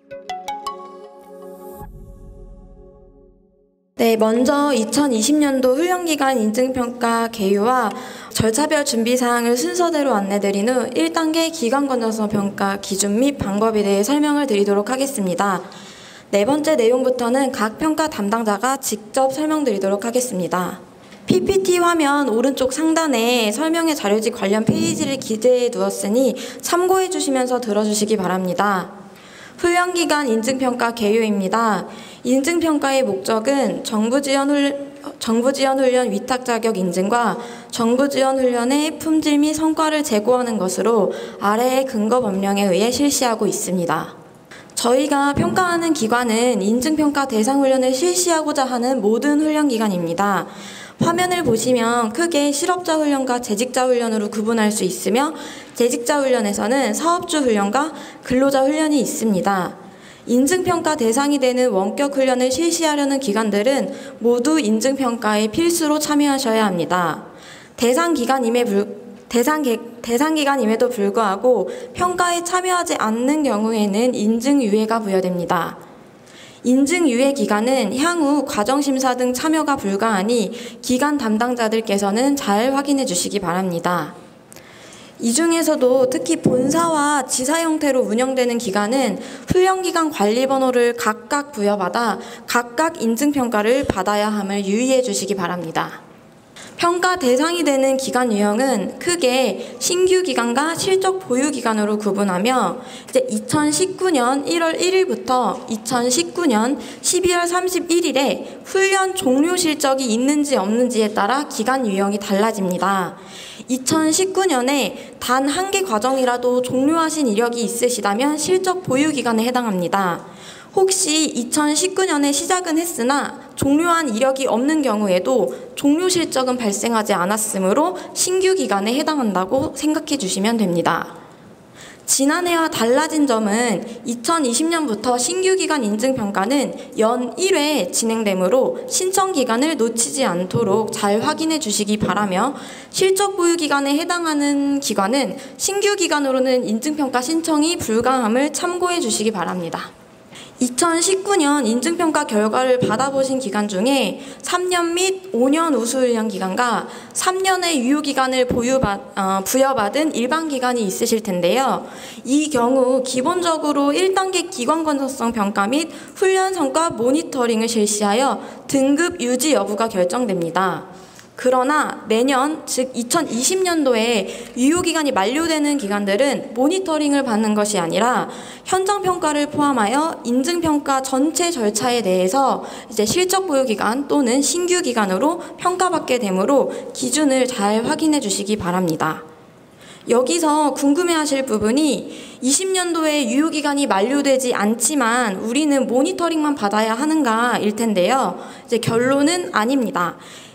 네, 먼저 2020년도 훈련기간 인증평가 개요와 절차별 준비사항을 순서대로 안내드린 후 1단계 기관건전성 평가 기준 및 방법에 대해 설명을 드리도록 하겠습니다. 네 번째 내용부터는 각 평가 담당자가 직접 설명드리도록 하겠습니다. PPT 화면 오른쪽 상단에 설명의 자료집 관련 페이지를 기재해 두었으니 참고해 주시면서 들어주시기 바랍니다. 훈련기간 인증평가 개요입니다. 인증평가의 목적은 정부지원 훈련 위탁 자격 인증과 정부지원 훈련의 품질 및 성과를 제고하는 것으로 아래의 근거 법령에 의해 실시하고 있습니다. 저희가 평가하는 기관은 인증평가 대상 훈련을 실시하고자 하는 모든 훈련기관입니다. 화면을 보시면 크게 실업자 훈련과 재직자 훈련으로 구분할 수 있으며 재직자 훈련에서는 사업주 훈련과 근로자 훈련이 있습니다. 인증평가 대상이 되는 원격 훈련을 실시하려는 기관들은 모두 인증평가에 필수로 참여하셔야 합니다. 대상 기간임에도 불구하고 평가에 참여하지 않는 경우에는 인증유예가 부여됩니다. 인증유예 기간은 향후 과정심사 등 참여가 불가하니 기관 담당자들께서는 잘 확인해 주시기 바랍니다. 이 중에서도 특히 본사와 지사 형태로 운영되는 기관은 훈련기간 관리번호를 각각 부여받아 각각 인증평가를 받아야 함을 유의해 주시기 바랍니다. 평가 대상이 되는 기간 유형은 크게 신규 기간과 실적 보유 기간으로 구분하며 이제 2019년 1월 1일부터 2019년 12월 31일에 훈련 종료 실적이 있는지 없는지에 따라 기간 유형이 달라집니다. 2019년에 단 한 개 과정이라도 종료하신 이력이 있으시다면 실적 보유 기간에 해당합니다. 혹시 2019년에 시작은 했으나 종료한 이력이 없는 경우에도 종료 실적은 발생하지 않았으므로 신규 기간에 해당한다고 생각해 주시면 됩니다. 지난해와 달라진 점은 2020년부터 신규 기간 인증평가는 연 1회 진행되므로 신청 기간을 놓치지 않도록 잘 확인해 주시기 바라며 실적 보유 기간에 해당하는 기관은 신규 기간으로는 인증평가 신청이 불가함을 참고해 주시기 바랍니다. 2019년 인증평가 결과를 받아보신 기간 중에 3년 및 5년 우수훈련 기간과 3년의 유효기간을 부여받은 일반기관이 있으실 텐데요. 이 경우 기본적으로 1단계 기관건전성 평가 및 훈련 성과 모니터링을 실시하여 등급 유지 여부가 결정됩니다. 그러나 내년, 즉 2020년도에 유효기간이 만료되는 기관들은 모니터링을 받는 것이 아니라 현장평가를 포함하여 인증평가 전체 절차에 대해서 이제 실적 보유기간 또는 신규 기간으로 평가받게 되므로 기준을 잘 확인해 주시기 바랍니다. 여기서 궁금해하실 부분이 20년도에 유효기간이 만료되지 않지만 우리는 모니터링만 받아야 하는가 일 텐데요. 이제 결론은 아닙니다.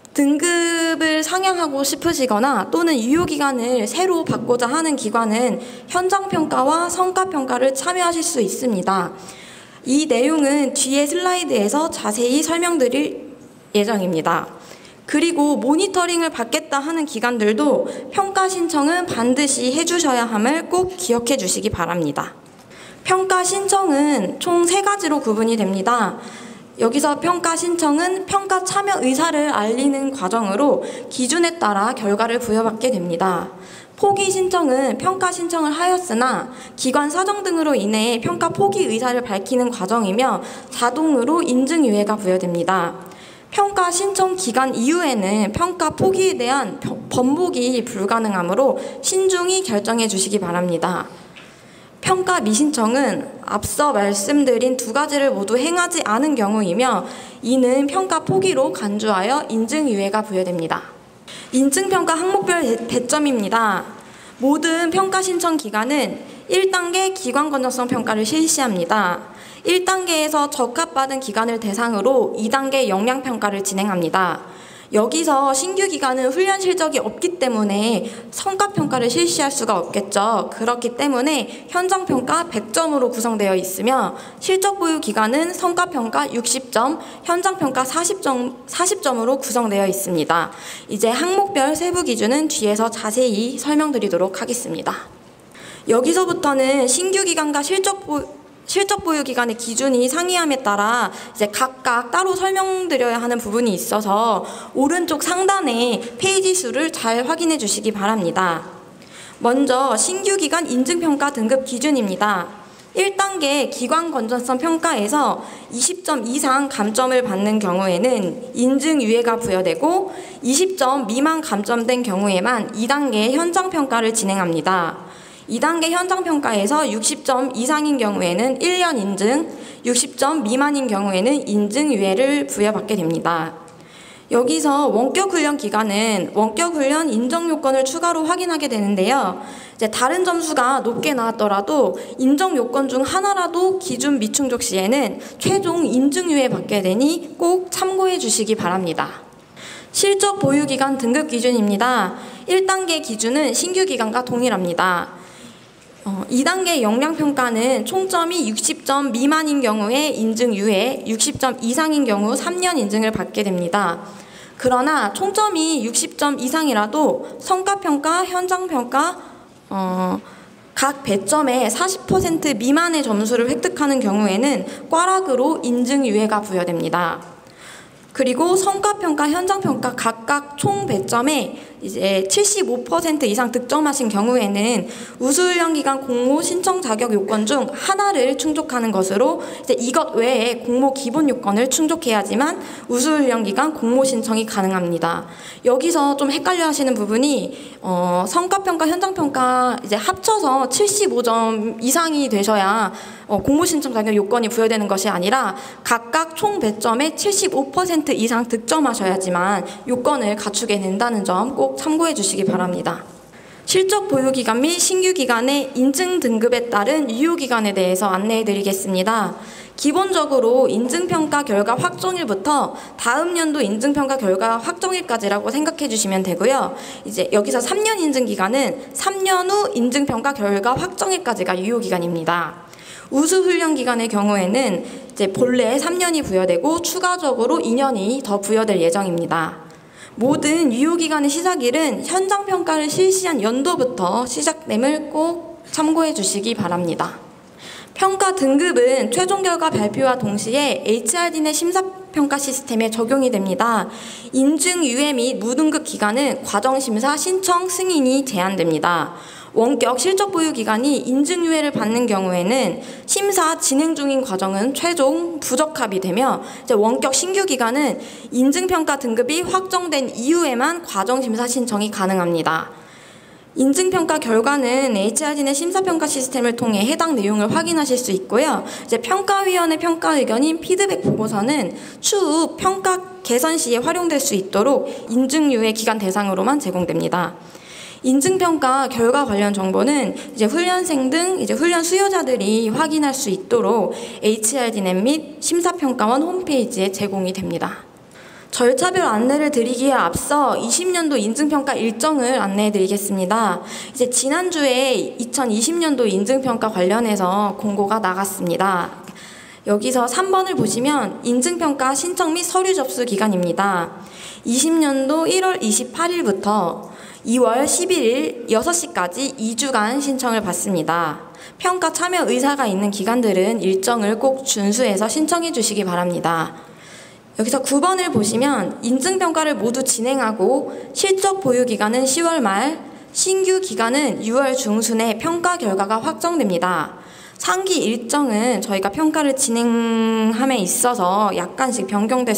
등급을 상향하고 싶으시거나 또는 유효기간을 새로 받고자 하는 기관은 현장평가와 성과평가를 참여하실 수 있습니다. 이 내용은 뒤에 슬라이드에서 자세히 설명드릴 예정입니다. 그리고 모니터링을 받겠다 하는 기관들도 평가 신청은 반드시 해주셔야 함을 꼭 기억해 주시기 바랍니다. 평가 신청은 총 3가지로 구분이 됩니다. 여기서 평가 신청은 평가 참여 의사를 알리는 과정으로 기준에 따라 결과를 부여받게 됩니다. 포기 신청은 평가 신청을 하였으나 기관 사정 등으로 인해 평가 포기 의사를 밝히는 과정이며 자동으로 인증유예가 부여됩니다. 평가 신청 기간 이후에는 평가 포기에 대한 번복이 불가능하므로 신중히 결정해 주시기 바랍니다. 평가 미신청은 앞서 말씀드린 2가지를 모두 행하지 않은 경우이며 이는 평가 포기로 간주하여 인증유예가 부여됩니다. 인증평가 항목별 배점입니다. 모든 평가 신청 기관은 1단계 기관건전성 평가를 실시합니다. 1단계에서 적합받은 기관을 대상으로 2단계 역량평가를 진행합니다. 여기서 신규 기관은 훈련 실적이 없기 때문에 성과평가를 실시할 수가 없겠죠. 그렇기 때문에 현장평가 100점으로 구성되어 있으며 실적 보유 기관은 성과평가 60점, 현장평가 40점으로 구성되어 있습니다. 이제 항목별 세부 기준은 뒤에서 자세히 설명드리도록 하겠습니다. 여기서부터는 신규 기관과 실적 실적 보유 기간의 기준이 상이함에 따라 이제 각각 따로 설명드려야 하는 부분이 있어서 오른쪽 상단에 페이지 수를 잘 확인해 주시기 바랍니다. 먼저 신규 기관 인증평가 등급 기준입니다. 1단계 기관 건전성 평가에서 20점 이상 감점을 받는 경우에는 인증 유예가 부여되고 20점 미만 감점된 경우에만 2단계 현장 평가를 진행합니다. 2단계 현장 평가에서 60점 이상인 경우에는 1년 인증, 60점 미만인 경우에는 인증 유예를 부여받게 됩니다. 여기서 원격 훈련 기간은 원격 훈련 인정 요건을 추가로 확인하게 되는데요. 이제 다른 점수가 높게 나왔더라도 인정 요건 중 하나라도 기준 미충족 시에는 최종 인증 유예 받게 되니 꼭 참고해 주시기 바랍니다. 실적 보유 기간 등급 기준입니다. 1단계 기준은 신규 기간과 동일합니다. 2단계 역량평가는 총점이 60점 미만인 경우에 인증 유예, 60점 이상인 경우 3년 인증을 받게 됩니다. 그러나 총점이 60점 이상이라도 성과평가, 현장평가, 각 배점의 40% 미만의 점수를 획득하는 경우에는 꽈락으로 인증 유예가 부여됩니다. 그리고 성과평가, 현장평가 각각 총 배점에 이제 75% 이상 득점하신 경우에는 우수훈련 기간 공모 신청 자격 요건 중 하나를 충족하는 것으로 이제 이것 외에 공모 기본 요건을 충족해야지만 우수훈련 기간 공모 신청이 가능합니다. 여기서 좀 헷갈려 하시는 부분이 성과평가, 현장평가 이제 합쳐서 75점 이상이 되셔야 공모 신청 자격 요건이 부여되는 것이 아니라 각각 총 배점의 75% 이상 득점하셔야지만 요건을 갖추게 된다는 점 꼭 참고해 주시기 바랍니다. 실적 보유 기간 및 신규 기간의 인증 등급에 따른 유효 기간에 대해서 안내해 드리겠습니다. 기본적으로 인증평가 결과 확정일부터 다음 연도 인증평가 결과 확정일까지라고 생각해 주시면 되고요. 이제 여기서 3년 인증 기간은 3년 후 인증평가 결과 확정일까지가 유효 기간입니다. 우수훈련 기간의 경우에는 이제 본래 3년이 부여되고 추가적으로 2년이 더 부여될 예정입니다. 모든 유효기간의 시작일은 현장평가를 실시한 연도부터 시작됨을 꼭 참고해 주시기 바랍니다. 평가 등급은 최종 결과 발표와 동시에 HRD 내 심사평가 시스템에 적용이 됩니다. 인증 유예 및 무등급 기간은 과정심사 신청 승인이 제한됩니다. 원격 실적 보유 기간이 인증 유예를 받는 경우에는 심사 진행 중인 과정은 최종 부적합이 되며 이제 원격 신규 기간은 인증평가 등급이 확정된 이후에만 과정심사 신청이 가능합니다. 인증평가 결과는 HRD 내 심사평가 시스템을 통해 해당 내용을 확인하실 수 있고요. 이제 평가위원회 평가 의견인 피드백 보고서는 추후 평가 개선 시에 활용될 수 있도록 인증 유예 기간 대상으로만 제공됩니다. 인증평가 결과 관련 정보는 이제 훈련생 등 이제 훈련 수요자들이 확인할 수 있도록 HRDnet 및 심사평가원 홈페이지에 제공이 됩니다. 절차별 안내를 드리기에 앞서 20년도 인증평가 일정을 안내해 드리겠습니다. 이제 지난주에 2020년도 인증평가 관련해서 공고가 나갔습니다. 여기서 3번을 보시면 인증평가 신청 및 서류 접수 기간입니다. 20년도 1월 28일부터 2월 11일 6시까지 2주간 신청을 받습니다. 평가 참여 의사가 있는 기관들은 일정을 꼭 준수해서 신청해 주시기 바랍니다. 여기서 9번을 보시면 인증평가를 모두 진행하고 실적 보유 기간은 10월 말, 신규 기간은 6월 중순에 평가 결과가 확정됩니다. 상기 일정은 저희가 평가를 진행함에 있어서 약간씩 변경될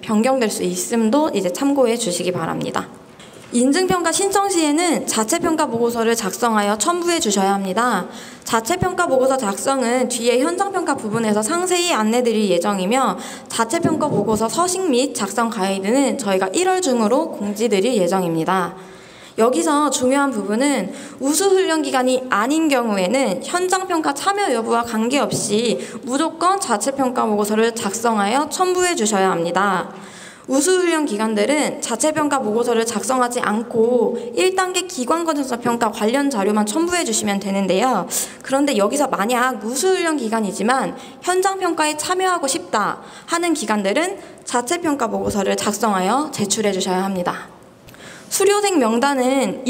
수 있음도 이제 참고해 주시기 바랍니다. 인증평가 신청 시에는 자체평가 보고서를 작성하여 첨부해 주셔야 합니다. 자체평가 보고서 작성은 뒤에 현장평가 부분에서 상세히 안내드릴 예정이며 자체평가 보고서 서식 및 작성 가이드는 저희가 1월 중으로 공지드릴 예정입니다. 여기서 중요한 부분은 우수훈련 기간이 아닌 경우에는 현장평가 참여 여부와 관계없이 무조건 자체평가 보고서를 작성하여 첨부해 주셔야 합니다. 우수훈련 기관들은 자체평가 보고서를 작성하지 않고 1단계 기관건전성 평가 관련 자료만 첨부해 주시면 되는데요. 그런데 여기서 만약 우수훈련 기간이지만 현장평가에 참여하고 싶다 하는 기관들은 자체평가 보고서를 작성하여 제출해 주셔야 합니다. 수료생 명단은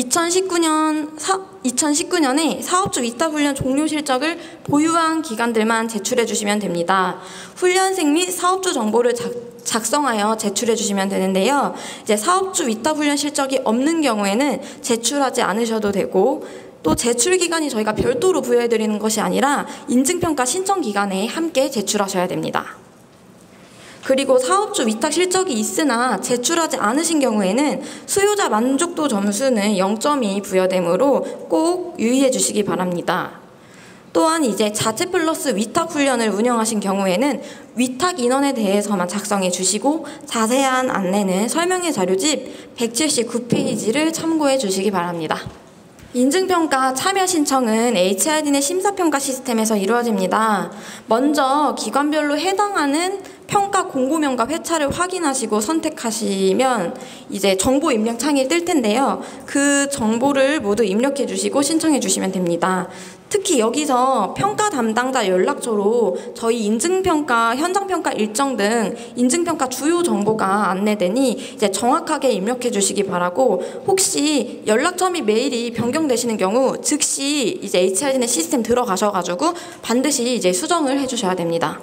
2019년에 사업주 위탁훈련 종료 실적을 보유한 기관들만 제출해 주시면 됩니다. 훈련생 및 사업주 정보를 작성하여 제출해 주시면 되는데요. 이제 사업주 위탁훈련 실적이 없는 경우에는 제출하지 않으셔도 되고, 또 제출 기간이 저희가 별도로 부여해 드리는 것이 아니라 인증평가 신청 기간에 함께 제출하셔야 됩니다. 그리고 사업주 위탁 실적이 있으나 제출하지 않으신 경우에는 수요자 만족도 점수는 0점이 부여되므로 꼭 유의해 주시기 바랍니다. 또한 이제 자체 플러스 위탁 훈련을 운영하신 경우에는 위탁 인원에 대해서만 작성해 주시고 자세한 안내는 설명회 자료집 179페이지를 참고해 주시기 바랍니다. 인증평가 참여 신청은 HRD내 심사평가 시스템에서 이루어집니다. 먼저 기관별로 해당하는 평가 공고명과 회차를 확인하시고 선택하시면 이제 정보 입력 창이 뜰 텐데요. 그 정보를 모두 입력해 주시고 신청해 주시면 됩니다. 특히 여기서 평가 담당자 연락처로 저희 인증평가, 현장평가 일정 등 인증평가 주요 정보가 안내되니 이제 정확하게 입력해 주시기 바라고, 혹시 연락처 및 메일이 변경되시는 경우 즉시 이제 HRD내 시스템 들어가셔가지고 반드시 이제 수정을 해주셔야 됩니다.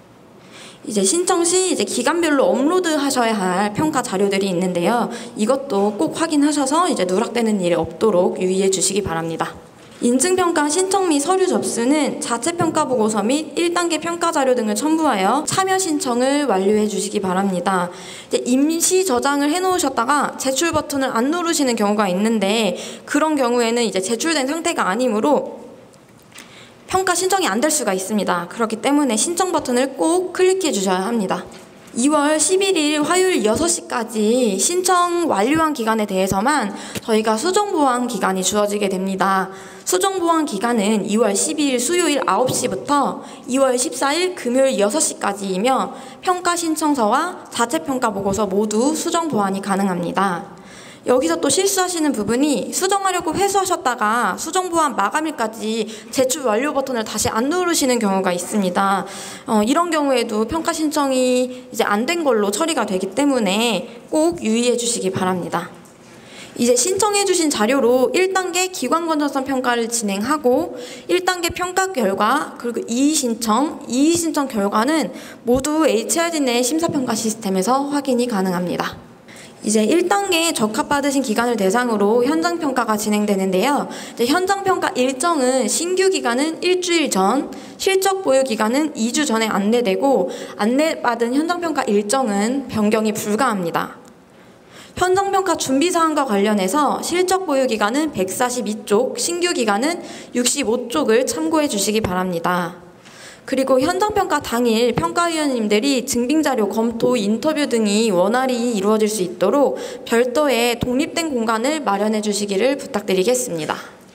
이제 신청 시 이제 기간별로 업로드하셔야 할 평가 자료들이 있는데요. 이것도 꼭 확인하셔서 이제 누락되는 일이 없도록 유의해 주시기 바랍니다. 인증평가 신청 및 서류 접수는 자체평가 보고서 및 1단계 평가 자료 등을 첨부하여 참여 신청을 완료해 주시기 바랍니다. 이제 임시 저장을 해놓으셨다가 제출 버튼을 안 누르시는 경우가 있는데, 그런 경우에는 이제 제출된 상태가 아니므로 평가 신청이 안 될 수가 있습니다. 그렇기 때문에 신청 버튼을 꼭 클릭해 주셔야 합니다. 2월 11일 화요일 6시까지 신청 완료한 기간에 대해서만 저희가 수정보완 기간이 주어지게 됩니다. 수정보완 기간은 2월 12일 수요일 9시부터 2월 14일 금요일 6시까지이며 평가 신청서와 자체평가 보고서 모두 수정보완이 가능합니다. 여기서 또 실수하시는 부분이 수정하려고 회수하셨다가 수정보완 마감일까지 제출 완료 버튼을 다시 안 누르시는 경우가 있습니다. 이런 경우에도 평가 신청이 이제 안 된 걸로 처리가 되기 때문에 꼭 유의해 주시기 바랍니다. 이제 신청해 주신 자료로 1단계 기관 건전성 평가를 진행하고 1단계 평가 결과, 그리고 이의 신청 결과는 모두 HRD 내 심사평가 시스템에서 확인이 가능합니다. 이제 1단계 적합받으신 기관을 대상으로 현장평가가 진행되는데요. 이제 현장평가 일정은 신규 기간은 일주일 전, 실적 보유 기간은 2주 전에 안내되고, 안내받은 현장평가 일정은 변경이 불가합니다. 현장평가 준비사항과 관련해서 실적 보유 기간은 142쪽, 신규 기간은 65쪽을 참고해 주시기 바랍니다. 그리고 현장평가 당일 평가위원님들이 증빙자료 검토, 인터뷰 등이 원활히 이루어질 수 있도록 별도의 독립된 공간을 마련해 주시기를 부탁드리겠습니다.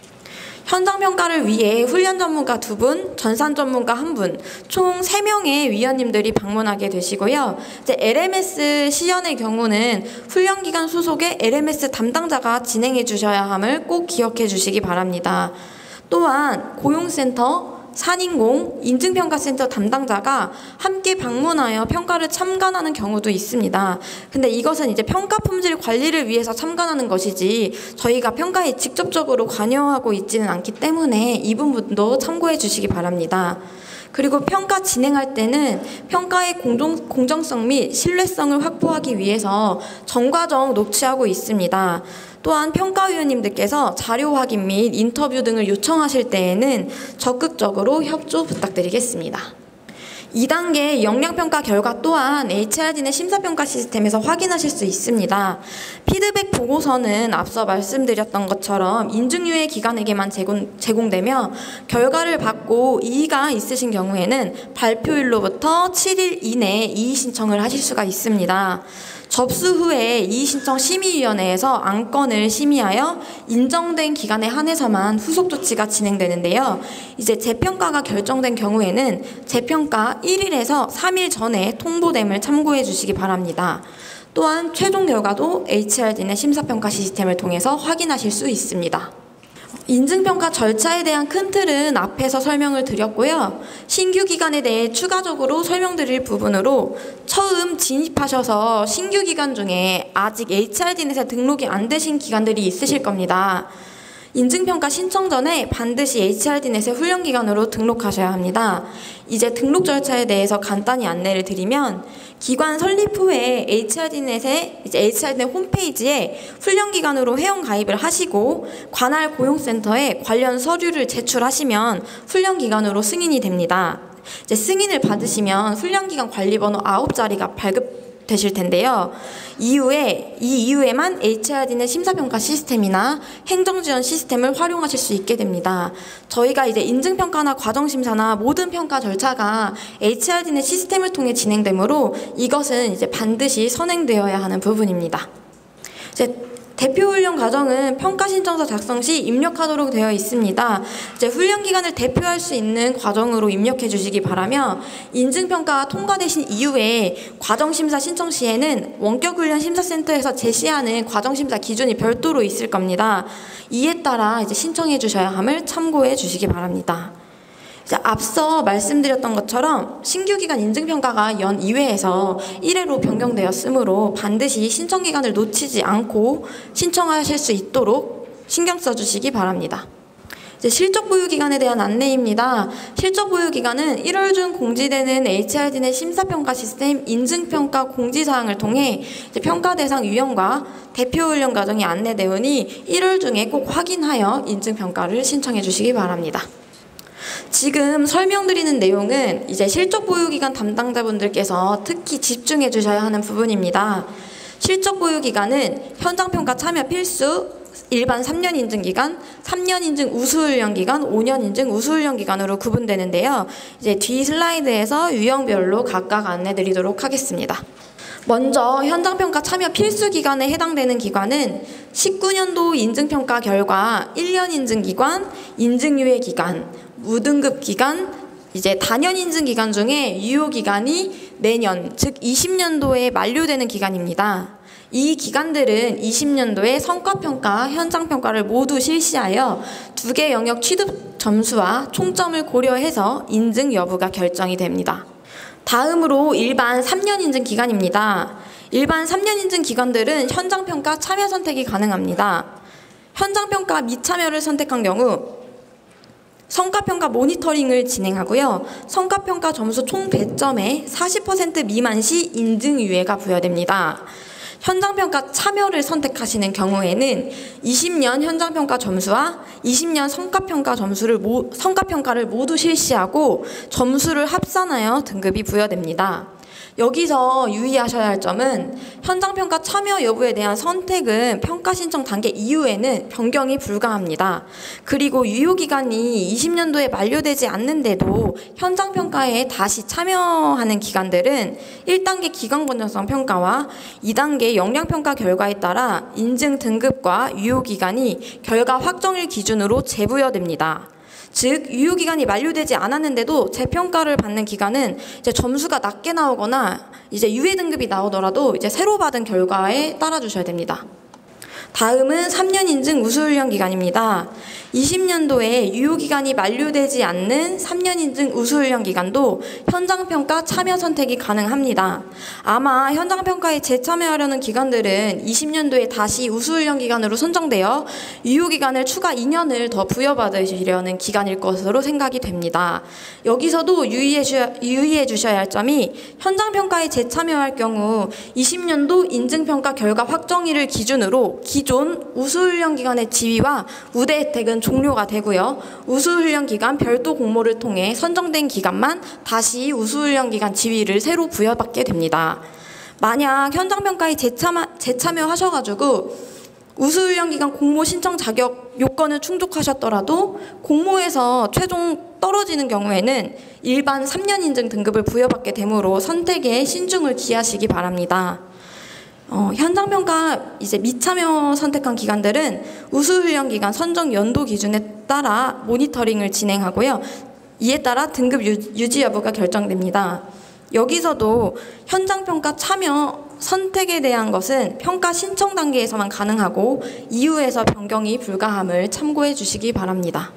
현장평가를 위해 훈련 전문가 2분, 전산 전문가 1분, 총 3명의 위원님들이 방문하게 되시고요. 이제 LMS 시연의 경우는 훈련기관 소속의 LMS 담당자가 진행해 주셔야 함을 꼭 기억해 주시기 바랍니다. 또한 고용센터, 산인공, 인증평가센터 담당자가 함께 방문하여 평가를 참관하는 경우도 있습니다. 근데 이것은 이제 평가 품질 관리를 위해서 참관하는 것이지 저희가 평가에 직접적으로 관여하고 있지는 않기 때문에 이 부분도 참고해 주시기 바랍니다. 그리고 평가 진행할 때는 평가의 공정성 및 신뢰성을 확보하기 위해서 전과정 녹취하고 있습니다. 또한 평가위원님들께서 자료 확인 및 인터뷰 등을 요청하실 때에는 적극적으로 협조 부탁드리겠습니다. 2단계 역량평가 결과 또한 HRD 내 심사평가 시스템에서 확인하실 수 있습니다. 피드백 보고서는 앞서 말씀드렸던 것처럼 인증유예 기관에게만 제공되며 결과를 받고 이의가 있으신 경우에는 발표일로부터 7일 이내에 이의 신청을 하실 수가 있습니다. 접수 후에 이의신청 심의위원회에서 안건을 심의하여 인정된 기간에 한해서만 후속 조치가 진행되는데요. 이제 재평가가 결정된 경우에는 재평가 1일에서 3일 전에 통보됨을 참고해 주시기 바랍니다. 또한 최종 결과도 HRD 내 심사평가 시스템을 통해서 확인하실 수 있습니다. 인증평가 절차에 대한 큰 틀은 앞에서 설명을 드렸고요. 신규 기관에 대해 추가적으로 설명드릴 부분으로 처음 진입하셔서 신규 기관 중에 아직 HRD넷에 등록이 안 되신 기관들이 있으실 겁니다. 인증평가 신청 전에 반드시 HRD넷의 훈련기관으로 등록하셔야 합니다. 이제 등록 절차에 대해서 간단히 안내를 드리면 기관 설립 후에 HRD넷의 HRD넷 홈페이지에 훈련기관으로 회원 가입을 하시고 관할 고용센터에 관련 서류를 제출하시면 훈련기관으로 승인이 됩니다. 이제 승인을 받으시면 훈련기관 관리번호 9자리가 발급되실 텐데요. 이 이후에만 HRD넷 심사평가 시스템이나 행정지원 시스템을 활용하실 수 있게 됩니다. 저희가 이제 인증평가나 과정심사나 모든 평가 절차가 HRD넷 시스템을 통해 진행되므로 이것은 이제 반드시 선행되어야 하는 부분입니다. 이제 대표훈련 과정은 평가신청서 작성 시 입력하도록 되어 있습니다. 이제 훈련기간을 대표할 수 있는 과정으로 입력해 주시기 바라며 인증평가가 통과되신 이후에 과정심사 신청 시에는 원격훈련심사센터에서 제시하는 과정심사 기준이 별도로 있을 겁니다. 이에 따라 이제 신청해 주셔야 함을 참고해 주시기 바랍니다. 이제 앞서 말씀드렸던 것처럼 신규기관 인증평가가 연 2회에서 1회로 변경되었으므로 반드시 신청기간을 놓치지 않고 신청하실 수 있도록 신경 써주시기 바랍니다. 이제 실적보유기간에 대한 안내입니다. 실적보유기간은 1월 중 공지되는 HRD넷 심사평가 시스템 인증평가 공지사항을 통해 이제 평가 대상 유형과 대표훈련 과정이 안내되오니 1월 중에 꼭 확인하여 인증평가를 신청해 주시기 바랍니다. 지금 설명드리는 내용은 이제 실적보유기간 담당자분들께서 특히 집중해 주셔야 하는 부분입니다. 실적보유기간은 현장평가 참여 필수, 일반 3년 인증기간, 3년 인증 우수훈련기간, 5년 인증 우수훈련기간으로 구분되는데요. 이제 뒤 슬라이드에서 유형별로 각각 안내드리도록 하겠습니다. 먼저 현장평가 참여 필수 기간에 해당되는 기관은 19년도 인증평가 결과 1년 인증기관, 인증유예 기간, 무등급 기간, 이제 단연 인증 기간 중에 유효 기간이 내년, 즉 20년도에 만료되는 기간입니다. 이 기간들은 20년도에 성과평가, 현장평가를 모두 실시하여 2개 영역 취득 점수와 총점을 고려해서 인증 여부가 결정이 됩니다. 다음으로 일반 3년 인증 기간입니다. 일반 3년 인증 기관들은 현장평가 참여 선택이 가능합니다. 현장평가 미참여를 선택한 경우 성과평가 모니터링을 진행하고요. 성과평가 점수 총 100점에 40% 미만 시 인증유예가 부여됩니다. 현장평가 참여를 선택하시는 경우에는 20년 현장평가 점수와 20년 성과평가를 모두 실시하고 점수를 합산하여 등급이 부여됩니다. 여기서 유의하셔야 할 점은 현장평가 참여 여부에 대한 선택은 평가 신청 단계 이후에는 변경이 불가합니다. 그리고 유효기간이 20년도에 만료되지 않는데도 현장평가에 다시 참여하는 기관들은 1단계 기관건전성 평가와 2단계 역량평가 결과에 따라 인증 등급과 유효기간이 결과 확정일 기준으로 재부여됩니다. 즉 유효기간이 만료되지 않았는데도 재평가를 받는 기간은 이제 점수가 낮게 나오거나 이제 유예 등급이 나오더라도 이제 새로 받은 결과에 따라주셔야 됩니다. 다음은 3년 인증 우수훈련 기간입니다. 20년도에 유효기간이 만료되지 않는 3년 인증 우수훈련 기간도 현장평가 참여 선택이 가능합니다. 아마 현장평가에 재참여하려는 기관들은 20년도에 다시 우수훈련 기간으로 선정되어 유효기간을 추가 2년을 더 부여받으시려는 기간일 것으로 생각이 됩니다. 여기서도 유의해 주셔야 할 점이 현장평가에 재참여할 경우 20년도 인증평가 결과 확정일을 기준으로 기존 우수훈련 기간의 지위와 우대 혜택은 종료가 되고요. 우수훈련 기간 별도 공모를 통해 선정된 기간만 다시 우수훈련 기간 지위를 새로 부여받게 됩니다. 만약 현장평가에 재참여하셔가지고 우수훈련 기간 공모 신청 자격 요건을 충족하셨더라도 공모에서 최종 떨어지는 경우에는 일반 3년 인증 등급을 부여받게 되므로 선택에 신중을 기하시기 바랍니다. 현장평가 이제 미참여 선택한 기관들은 우수훈련 기간 선정 연도 기준에 따라 모니터링을 진행하고요. 이에 따라 등급 유지 여부가 결정됩니다. 여기서도 현장평가 참여 선택에 대한 것은 평가 신청 단계에서만 가능하고 이후에서 변경이 불가함을 참고해 주시기 바랍니다.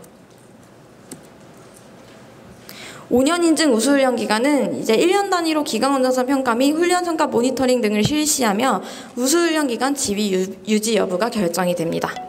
5년 인증 우수훈련 기간은 이제 1년 단위로 기강운전사 평가 및 훈련 성과 모니터링 등을 실시하며 우수훈련 기간 지위 유지 여부가 결정이 됩니다.